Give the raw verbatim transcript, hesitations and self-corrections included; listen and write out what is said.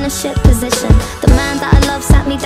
in a shit position. The man that I love sat me